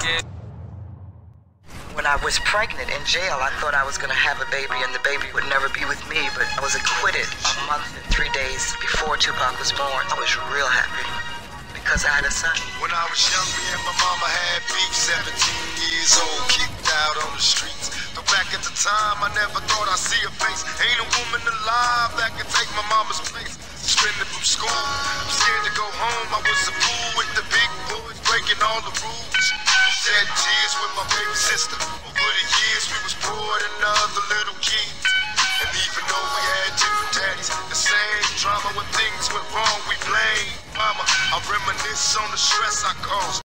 Yeah. When I was pregnant in jail, I thought I was going to have a baby and the baby would never be with me, but I was acquitted a month and 3 days before Tupac was born. I was real happy because I had a son. When I was young, me and my mama had beef, 17 years old, kicked out on the streets. But back at the time, I never thought I'd see her face. Ain't a woman alive that could take my mama's place. Suspended from school, I'm scared to go home. I was a fool with the big boys, breaking all the rules. Shed tears with my baby sister. Over the years, we was poor than other little kids. And even though we had different daddies, the same drama when things went wrong, we blame mama. I reminisce on the stress I caused.